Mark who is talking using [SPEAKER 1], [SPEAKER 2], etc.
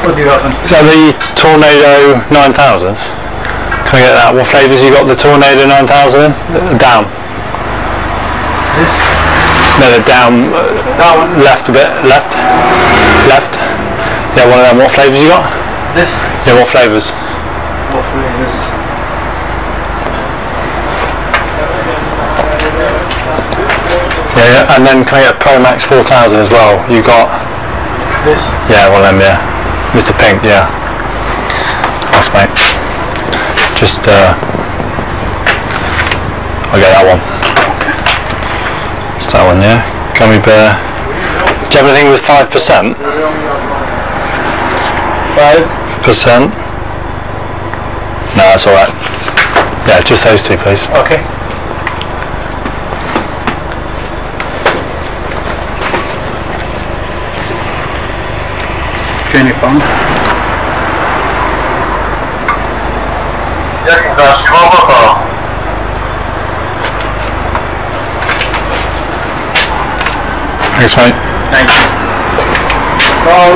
[SPEAKER 1] What do you have?
[SPEAKER 2] Is that the Tornado 9000? Can I get that? What flavours you got the Tornado 9000 in? Down.
[SPEAKER 1] This?
[SPEAKER 2] No, the down.
[SPEAKER 1] That one?
[SPEAKER 2] Left a bit. Left. Left. Yeah, one of them. What flavours you got?
[SPEAKER 1] This?
[SPEAKER 2] Yeah, what flavours?
[SPEAKER 1] What flavours?
[SPEAKER 2] Yeah, and then can I get Pro Max 4000 as well? You got?
[SPEAKER 1] This?
[SPEAKER 2] Yeah, one of them, yeah. Mr. Pink, yeah. Thanks, mate. Just, I'll get that one. Just that one, yeah. Gummy bear. Do you have anything with 5%? 5%? No, that's alright. Yeah, just those two, please.
[SPEAKER 1] Okay. £20.
[SPEAKER 2] Thanks, mate.
[SPEAKER 1] Thank you.